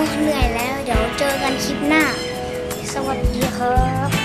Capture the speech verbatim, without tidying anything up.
เหนื่อยแล้วเดี๋ยวเจอกันคลิปหน้าสวัสดีครับ